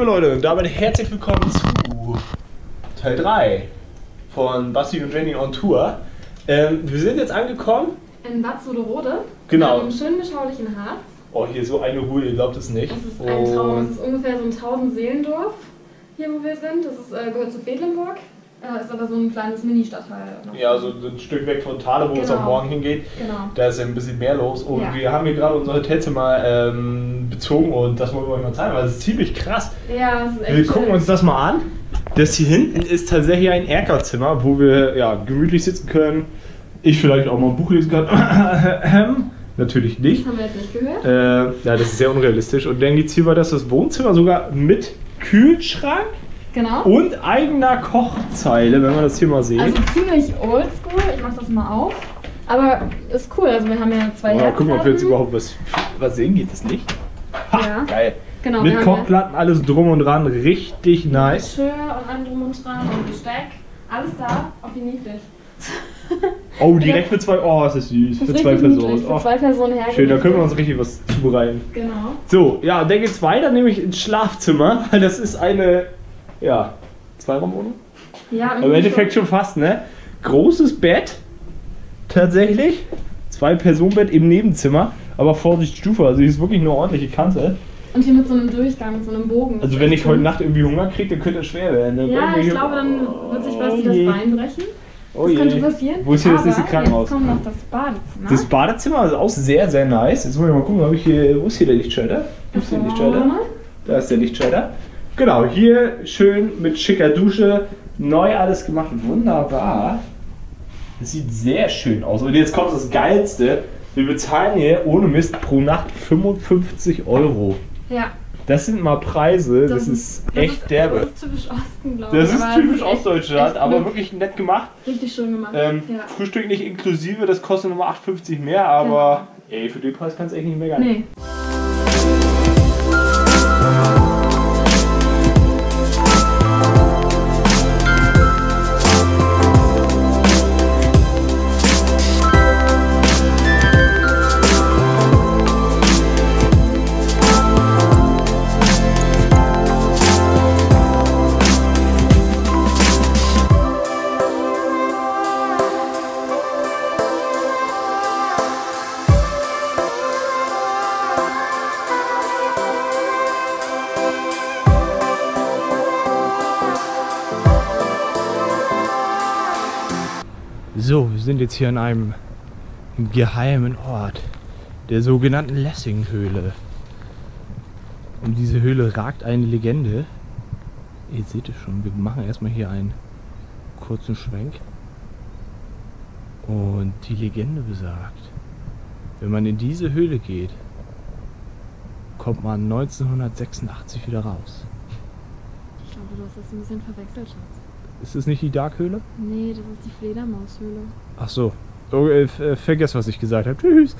liebe Leute, und damit herzlich willkommen zu Teil 3 von Basti und Jenny on Tour. Wir sind jetzt angekommen in Bad Suderode, genau. Im schönen beschaulichen Harz. Oh, hier so eine Ruhe, ihr glaubt es nicht. Das ist ein Traum, das ist ungefähr so ein 1000-Seelendorf, hier wo wir sind. Das ist, gehört zu Quedlinburg, ist aber so ein kleines Mini-Stadtteil. Ja, so ein Stück weg von Thale, wo es am Morgen hingeht. Genau. Da ist ja ein bisschen mehr los und wir haben hier gerade unser Hotelzimmer bezogen und das wollen wir euch mal zeigen, weil es ist ziemlich krass. Ja, das ist echt Wir gucken uns das mal an. Das hier hinten ist tatsächlich ein Erkerzimmer, wo wir gemütlich sitzen können. Ich vielleicht auch mal ein Buch lesen kann. Natürlich nicht. Das haben wir jetzt nicht gehört. Ja, das ist sehr unrealistisch. Und dann geht's hier weiter, das Wohnzimmer sogar mit Kühlschrank und eigener Kochzeile, wenn man das hier mal sieht. Also ziemlich oldschool, ich mach das mal auf. Aber ist cool, also wir haben ja zwei Herdplatten. Gucken wir, ob wir jetzt überhaupt was sehen, geht das nicht? Ha, ja. Geil. Genau, mit Kochplatten, alles drum und dran, richtig nice. Geschirr und allem drum und dran und Besteck, alles da, auch wie niedlich. Oh, direkt für zwei, oh, ist das süß, für zwei Personen. Für zwei Personen hergerichtet. Schön, da können wir uns richtig was zubereiten. Genau. So, ja, dann geht's weiter, nämlich ins Schlafzimmer, weil das ist eine, Zweiraumwohnung? Ja, im Endeffekt schon fast, ne? Großes Bett, tatsächlich, 2-Personen-Bett im Nebenzimmer, aber Vorsicht Stufe, also hier ist wirklich eine ordentliche Kante. Und hier mit so einem Durchgang, mit so einem Bogen. Also wenn ich heute Nacht irgendwie Hunger kriege, dann könnte es schwer werden. Ne? Ja, ich glaube, dann wird sich Basti das Bein brechen. Das könnte passieren. Wo ist hier das nächste Krankenhaus? Jetzt kommt noch das Badezimmer. Das Badezimmer ist auch sehr, sehr nice. Jetzt muss ich mal gucken, wo ist hier der Lichtschalter? Gibt's den Lichtschalter? Da ist der Lichtschalter. Genau, hier schön mit schicker Dusche. Neu alles gemacht. Wunderbar. Das sieht sehr schön aus. Und jetzt kommt das Geilste. Wir bezahlen hier ohne Mist pro Nacht 55 €. Ja. Das sind mal Preise, das ist echt derbe. Das ist typisch Osten, glaube ich. Das ist typisch Ostdeutschland, aber wirklich nett gemacht. Richtig schön gemacht. Frühstück nicht inklusive, das kostet nochmal 8,50 mehr, aber ey, für den Preis kannst du echt nicht meckern. Nee. So, wir sind jetzt hier an einem geheimen Ort, der sogenannten Lessinghöhle. Um diese Höhle ragt eine Legende. Ihr seht es schon, wir machen erstmal hier einen kurzen Schwenk. Und die Legende besagt, wenn man in diese Höhle geht, kommt man 1986 wieder raus. Ich glaube, du hast das ein bisschen verwechselt, Schatz. Ist das nicht die Dark-Höhle? Nee, das ist die Fledermaushöhle. Ach so. Oh, vergesst, was ich gesagt habe. Tschüss.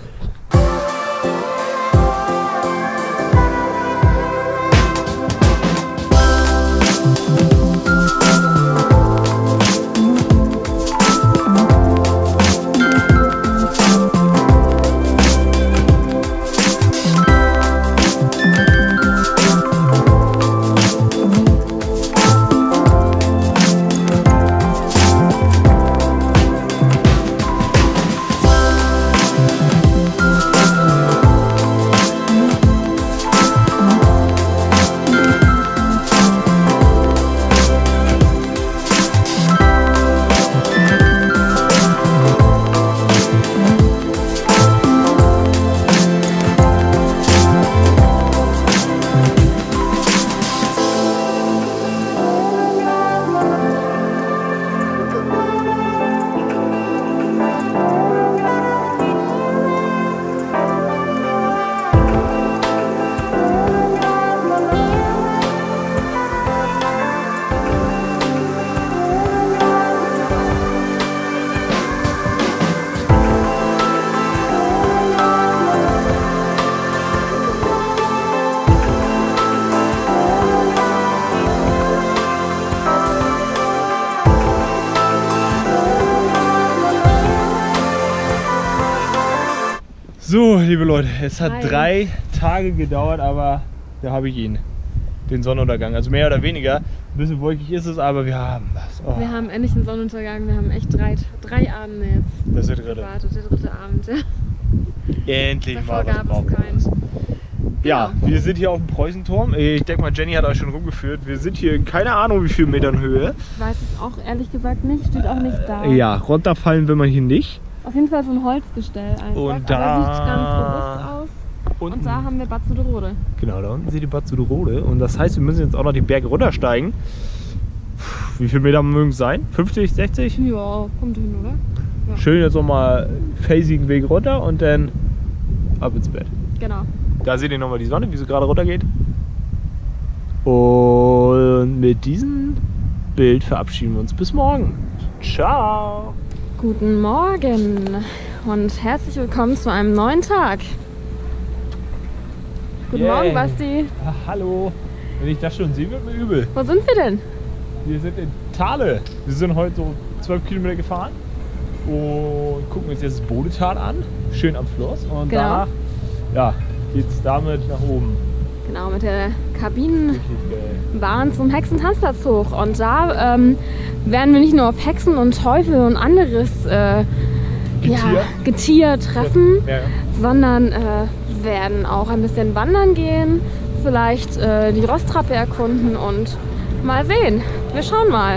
So, liebe Leute, es hat 3 Tage gedauert, aber da habe ich ihn. den Sonnenuntergang. Also mehr oder weniger. Ein bisschen wolkig ist es, aber wir haben das. Oh. Wir haben endlich einen Sonnenuntergang. Wir haben echt drei Abende jetzt. Das ist der dritte. Gewartet, der dritte Abend, ja. Endlich Davor mal was gab es keinen. Ja, wir sind hier auf dem Preußenturm. Ich denke mal, Jenny hat euch schon rumgeführt. Wir sind hier in keine Ahnung wie viel Metern Höhe. Ich weiß es auch ehrlich gesagt nicht, steht auch nicht da. Ja, runterfallen will man hier nicht. Auf jeden Fall so ein Holzgestell einfach. Und da aber sieht ganz bewusst aus. Und da haben wir Bad Zuderode. Genau, da unten seht ihr Bad Zuderode. Und das heißt, wir müssen jetzt auch noch die Berge runtersteigen. Wie viele Meter mögen es sein? 50, 60? Ja, kommt hin, oder? Ja. Schön jetzt nochmal felsigen Weg runter und dann ab ins Bett. Genau. Da seht ihr nochmal die Sonne, wie sie gerade runtergeht. Und mit diesem Bild verabschieden wir uns bis morgen. Ciao! Guten Morgen und herzlich willkommen zu einem neuen Tag. Guten Morgen, Basti. Ah, hallo! Wenn ich das schon sehe, wird mir übel. Wo sind wir denn? Wir sind in Thale. Wir sind heute so 12 Kilometer gefahren und gucken uns jetzt das Bodetal an. Schön am Fluss. Und Genau. danach geht es damit nach oben. Genau, mit der Kabinenbahn Richtig geil. zum Hexentanzplatz hoch. Und da werden wir nicht nur auf Hexen und Teufel und anderes Getier treffen, Ja. sondern werden auch ein bisschen wandern gehen, vielleicht die Rostrappe erkunden und mal sehen. Wir schauen mal.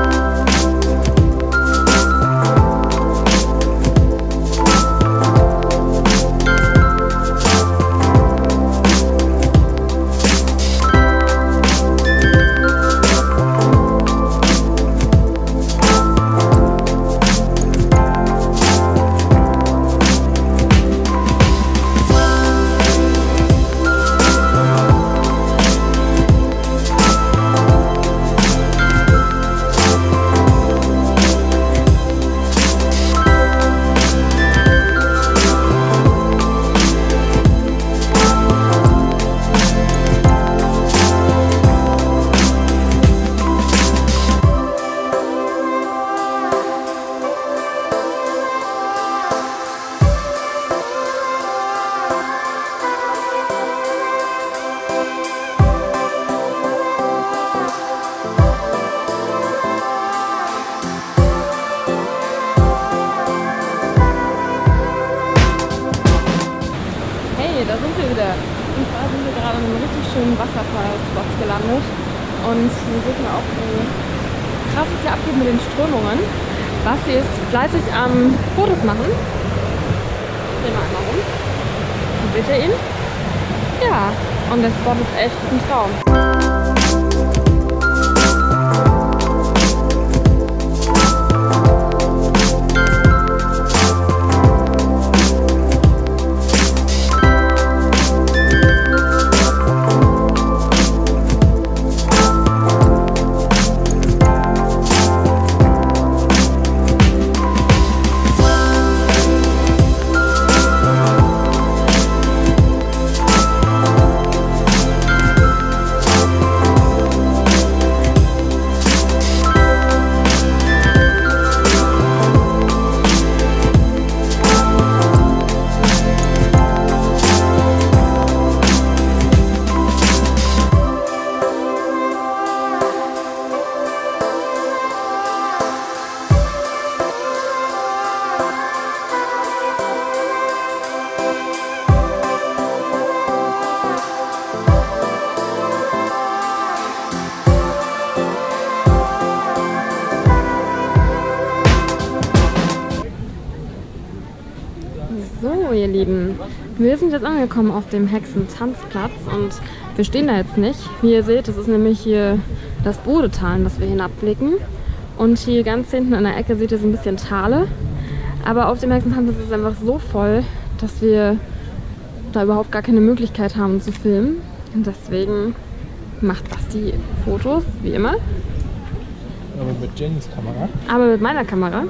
Da sind wir wieder. Und zwar sind wir gerade an einem richtig schönen Wasserfallspot gelandet. Und hier sieht man auch, wie krass es hier abgeht mit den Strömungen. Basti ist fleißig am Fotos machen. Drehen wir einmal rum. Und seht ihr ihn? Ja, und der Spot ist echt ein Traum. So, ihr Lieben, wir sind jetzt angekommen auf dem Hexentanzplatz und wir stehen da jetzt nicht. Wie ihr seht, das ist nämlich hier das Bodetal, in das wir hinabblicken. Und hier ganz hinten in der Ecke seht ihr so ein bisschen Tale. Aber auf dem Hexentanzplatz ist es einfach so voll, dass wir da überhaupt gar keine Möglichkeit haben zu filmen. Und deswegen macht Basti Fotos, wie immer. Aber mit Jennys Kamera. Aber mit meiner Kamera.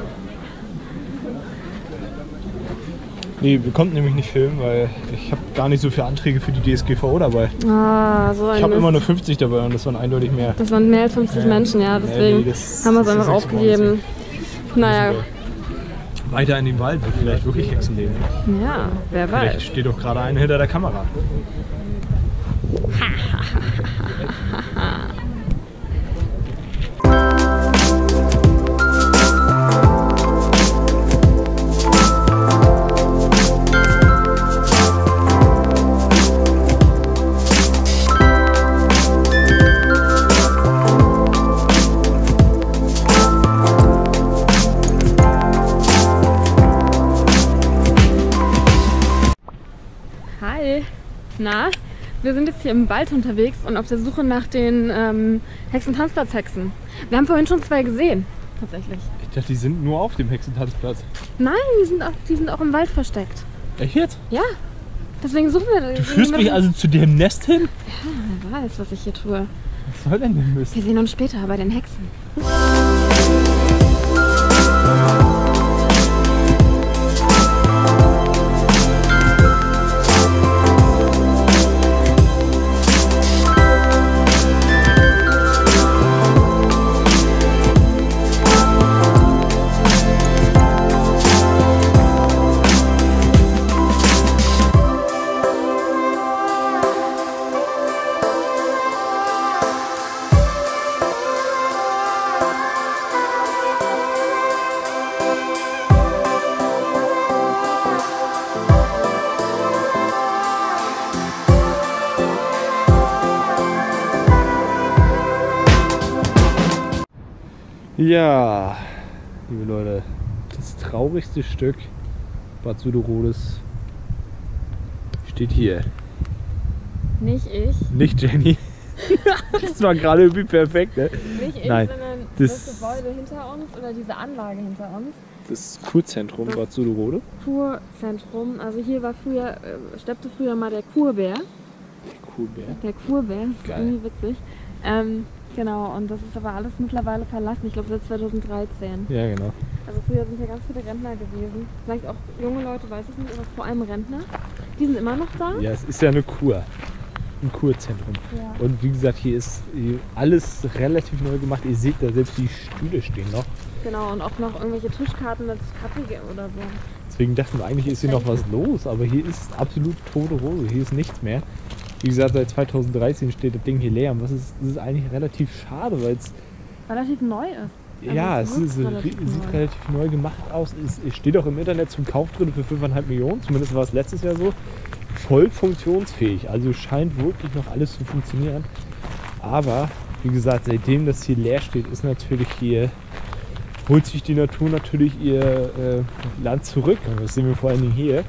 Nee, wir konnten nämlich nicht filmen, weil ich habe gar nicht so viele Anträge für die DSGVO dabei. Ah, so ein Ich habe Mist. immer nur 50 dabei und das waren eindeutig mehr. Das waren mehr als 50 Menschen, ja, deswegen Nee, das haben wir es ist einfach nichts aufgegeben. Naja, Weiter in den Wald, wo vielleicht wirklich Hexen leben. ja, wer Vielleicht weiß. steht doch gerade eine hinter der Kamera. Na, wir sind jetzt hier im Wald unterwegs und auf der Suche nach den Hexentanzplatz-Hexen. Wir haben vorhin schon 2 gesehen, tatsächlich. Ich dachte, die sind nur auf dem Hexentanzplatz. Nein, die sind auch im Wald versteckt. Echt jetzt? Ja, deswegen suchen wir... Du führst mich also zu dem Nest hin? Ja, wer weiß, was ich hier tue. Was soll denn der Mist? Wir sehen uns später bei den Hexen. Ja, liebe Leute, das traurigste Stück Bad Suderodes steht hier. Nicht ich. Nicht Jenny. Das war gerade irgendwie perfekt, ne? Nicht ich, Nein, sondern das Gebäude hinter uns oder diese Anlage hinter uns. Das Kurzentrum Bad Suderode. Kurzentrum, also hier war früher, steppte früher mal der Kurbär. Kurbär. Der Kurbär, das ist Geil. irgendwie witzig. Genau, und das ist aber alles mittlerweile verlassen, ich glaube seit 2013. Ja, genau. Also früher sind hier ganz viele Rentner gewesen. Vielleicht auch junge Leute, weiß ich nicht, aber vor allem Rentner. Die sind immer noch da. Ja, es ist ja eine Kur. Ein Kurzentrum. Ja. Und wie gesagt, hier ist alles relativ neu gemacht. Ihr seht da, selbst die Stühle stehen noch. Genau, und auch noch irgendwelche Tischkarten mit Kaffee oder so. Deswegen dachten wir, eigentlich ist hier noch was los, aber hier ist absolut tote Hose. Hier ist nichts mehr. Wie gesagt, seit 2013 steht das Ding hier leer. Und das ist eigentlich relativ schade, weil es Relativ neu ist. Also ja, es wirkt sieht relativ neu gemacht aus. Es steht auch im Internet zum Kauf drin für 5,5 Millionen. Zumindest war es letztes Jahr so. Voll funktionsfähig. Also scheint wirklich noch alles zu funktionieren. Aber wie gesagt, seitdem das hier leer steht, ist natürlich hier, holt sich die Natur natürlich ihr Land zurück. Und das sehen wir vor allen Dingen hier.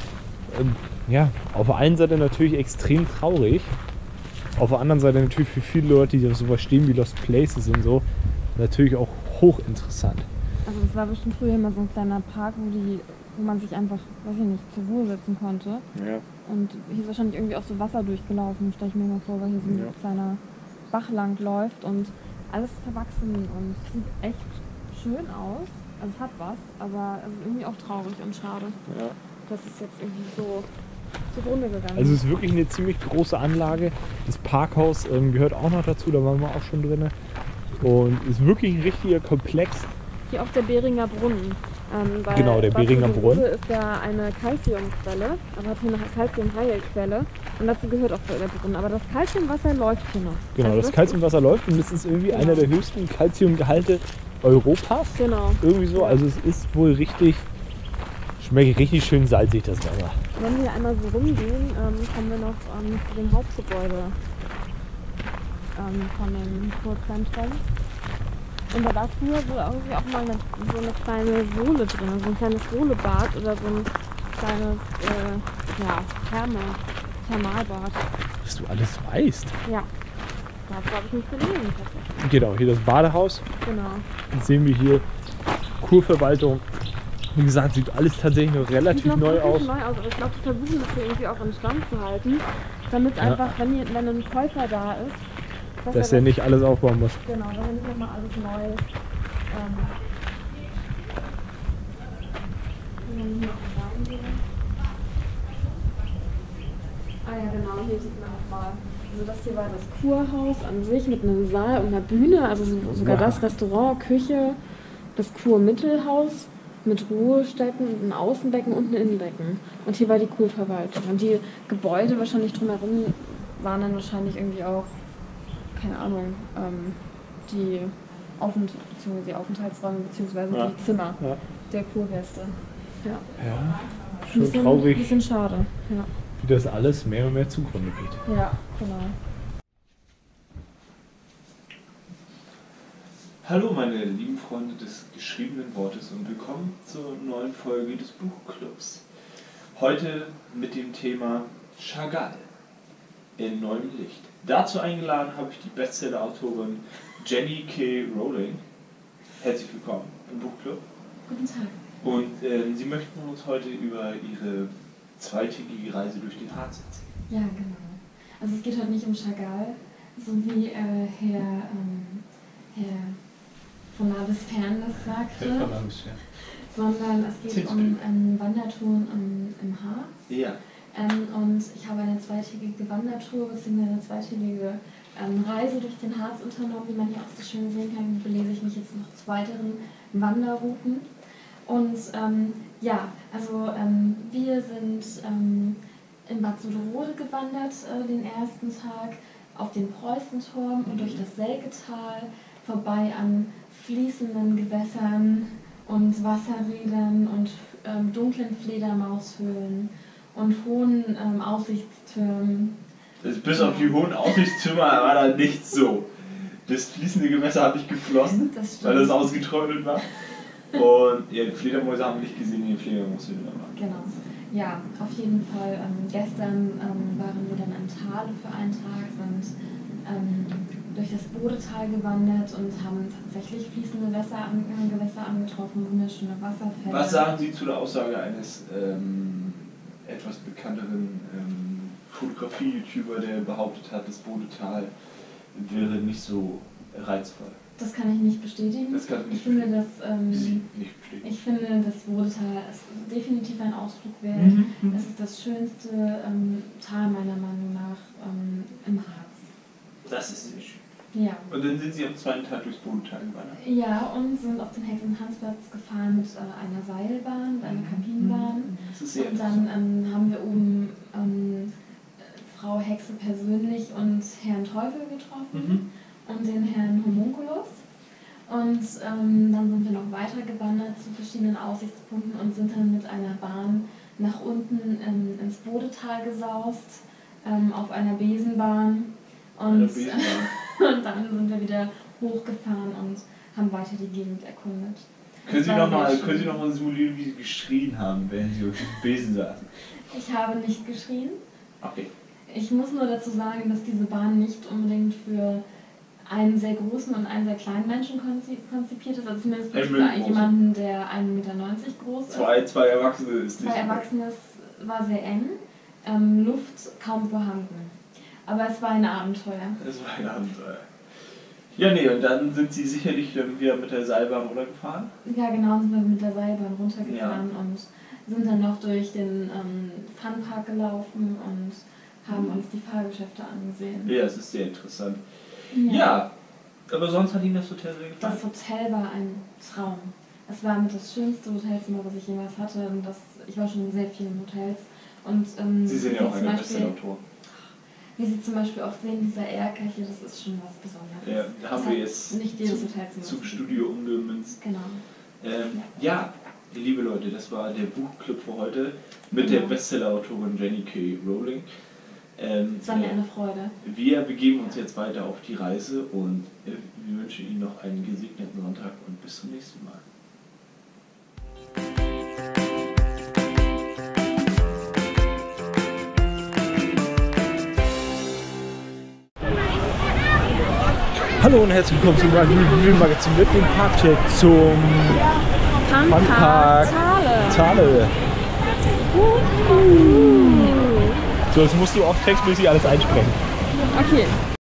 Ja, auf der einen Seite natürlich extrem traurig. Auf der anderen Seite natürlich für viele Leute, die auf sowas stehen wie Lost Places und so, natürlich auch hochinteressant. Also es war bestimmt früher immer so ein kleiner Park, wo man sich einfach, weiß ich nicht, zur Ruhe setzen konnte. Ja. Und hier ist wahrscheinlich irgendwie auch so Wasser durchgelaufen, stelle ich mir mal vor, weil hier so ein kleiner Bach lang läuft und alles verwachsen und sieht echt schön aus. Also es hat was, aber es ist irgendwie auch traurig und schade, Ja. dass es jetzt irgendwie so zugrunde gegangen Also ist. es ist wirklich eine ziemlich große Anlage. Das Parkhaus gehört auch noch dazu, da waren wir auch schon drin. Und ist wirklich ein richtiger Komplex. Hier auch der Beringer Brunnen. Genau, der Beringer Brunnen. ist ja eine Calciumquelle, also hat hier eine Calciumheilquelle und dazu gehört auch der Brunnen. Aber das Calciumwasser läuft hier noch. Genau, Also das Calciumwasser läuft und das ist irgendwie einer der höchsten Calciumgehalte Europas. Genau. Irgendwie so, also es ist wohl richtig, schmeckt richtig schön salzig das Wasser. Wenn wir einmal so rumgehen, kommen wir noch zu dem Hauptgebäude von dem Kurzentrum. Und da war früher so irgendwie auch mal so eine kleine Sohle drin, so ein kleines Sohlebad oder so ein kleines Thermalbad. Was du alles weißt. Ja, dazu habe ich mich gelesen tatsächlich. Genau, hier das Badehaus. Genau. Jetzt sehen wir hier Kurverwaltung. Wie gesagt, sieht alles tatsächlich noch relativ Sieht noch neu wirklich aus. neu aus, aber ich glaube, die versuchen das hier irgendwie auch in Stand zu halten, damit einfach, wenn ein Käufer da ist, Dass er nicht alles aufbauen muss. Genau, wenn er nicht nochmal alles neu Ah ja, genau, hier sieht man nochmal. Also das hier war das Kurhaus an sich mit einem Saal und einer Bühne, also sogar das Restaurant, Küche, das Kurmittelhaus mit Ruhestätten, ein Außenbecken und ein Innenbecken. Und hier war die Kurverwaltung. Und die Gebäude wahrscheinlich drumherum waren dann wahrscheinlich irgendwie auch, keine Ahnung, die Aufenthaltsräume bzw. die Zimmer der Kurgäste. Ja, schon traurig. Ein bisschen schade, ja. Wie das alles mehr und mehr zugrunde geht. Ja, genau. Hallo meine lieben Freunde des geschriebenen Wortes und willkommen zur neuen Folge des Buchclubs. Heute mit dem Thema Chagall in neuem Licht. Dazu eingeladen habe ich die Bestseller-Autorin Jenny K. Rowling. Herzlich willkommen im Buchclub. Guten Tag. Und Sie möchten uns heute über Ihre zweitägige Reise durch den Harz erzählen. Ja, genau. Also es geht heute nicht um Chagall, so wie Herr von Navis Fern das sagte, sondern es geht um einen Wandertour im Harz. Ja. Und ich habe eine zweitägige Wandertour bzw. eine zweitägige Reise durch den Harz unternommen, wie man hier auch so schön sehen kann. Belese ich mich jetzt noch zu weiteren Wanderrouten. Und wir sind in Bad Suderode gewandert den ersten Tag auf den Preußenturm und durch das Selketal vorbei an fließenden Gewässern und Wasserrädern und dunklen Fledermaushöhlen und hohen Aussichtstürmen. Bis auf die hohen Aussichtstürme war da nicht so. Das fließende Gewässer hat nicht geflossen, weil das ausgetrocknet war. Und ja, die Fledermäuse haben wir nicht gesehen, die Fledermaushöhlen waren. Genau. Ja, auf jeden Fall. Gestern waren wir dann in Thale für einen Tag, sind durch das Bodetal gewandert und haben tatsächlich fließende Gewässer angetroffen, wunderschöne Wasserfälle. Was sagen Sie zu der Aussage eines etwas bekannteren Fotografie-YouTuber, der behauptet hat, das Bodetal wäre nicht so reizvoll? Das kann ich nicht bestätigen. Das kann ich finde, dass nicht bestätigen. ich finde, das Bodetal ist definitiv ein Ausflug wert. Es ist das schönste Tal meiner Meinung nach im Harz. Das ist sehr schön. Ja. Und dann sind Sie am zweiten Tag durchs Bodetal gewandert? Ja, und sind auf den Hexenhansplatz gefahren mit einer Seilbahn, mit einer Kabinenbahn. Das ist sehr und dann haben wir oben Frau Hexe persönlich und Herrn Teufel getroffen und den Herrn Homunculus. Und dann sind wir noch weiter gewandert zu verschiedenen Aussichtspunkten und sind dann mit einer Bahn nach unten ins Bodetal gesaust, auf einer Besenbahn. Und dann sind wir wieder hochgefahren und haben weiter die Gegend erkundet. Können Sie noch mal simulieren, wie Sie geschrien haben, während Sie auf dem Besen saßen? Ich habe nicht geschrien. Okay. Ich muss nur dazu sagen, dass diese Bahn nicht unbedingt für einen sehr großen und einen sehr kleinen Menschen konzipiert ist. Also zumindest nicht für jemanden, der 1,90 Meter groß ist. Zwei Erwachsene ist nicht. Zwei Erwachsene war sehr eng. Luft kaum vorhanden. Aber es war ein Abenteuer. Es war ein Abenteuer. Ja, nee, und dann sind Sie sicherlich wieder mit der Seilbahn runtergefahren? Ja, genau, sind wir mit der Seilbahn runtergefahren und sind dann noch durch den Funpark gelaufen und haben uns die Fahrgeschäfte angesehen. Ja, es ist sehr interessant. Ja, aber sonst hat Ihnen das Hotel sehr gefallen? Das Hotel war ein Traum. Es war mit das schönste Hotelzimmer, was ich jemals hatte. Und ich war schon in sehr vielen Hotels. Und, Sie sind ja auch eine Bestsellerautor. Wie Sie zum Beispiel auch sehen, dieser Erker hier, das ist schon was Besonderes. Ja, haben wir jetzt nicht jedes Hotelzimmer zum Studio umgemünzt. Genau. Ja, liebe Leute, das war der Buchclub für heute mit der Bestsellerautorin Jenny K. Rowling. Es war mir eine Freude. Wir begeben uns jetzt weiter auf die Reise und wir wünschen Ihnen noch einen gesegneten Sonntag und bis zum nächsten Mal. Hallo und herzlich willkommen zum Review-Magazin mit dem Parkcheck zum Funpark Thale. So, jetzt musst du auch textmäßig alles einsprechen. Okay.